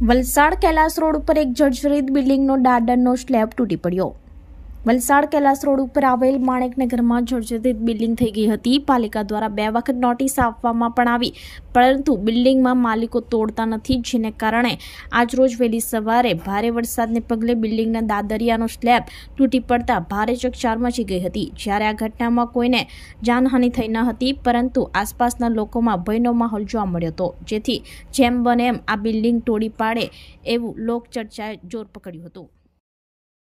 Valsad Kailash road ઉપર એક જર્જરિત બિલ્ડિંગનો દાદરનો સ્લેબ તૂટી પડ્યો। વલસાડ કૈલાસ રોડ ઉપર આવેલ માણેકનગરમાં જર્જરિત બિલ્ડિંગ થઈ ગઈ હતી। પાલિકા દ્વારા 2 વખત નોટિસ આપવામાં પણ આવી, પરંતુ બિલ્ડિંગમાં માલિકો તોડતા નથી, જેને કારણે આજરોજ વહેલી સવારે ભારે વરસાદને પગલે બિલ્ડિંગના દાદરિયાનો સ્લેબ તૂટી પડતા ભારે ચકચાર મચી ગઈ હતી। જ્યારે આ ઘટનામાં કોઈને જાનહાનિ થઈ ન હતી, પરંતુ આસપાસના લોકોમાં ભયનો માહોલ જોવા મળ્યો હતો, જેથી જેમ બને એમ આ બિલ્ડિંગ તોડી પાડે એવું લોકચર્ચાએ જોર પકડ્યું હતું।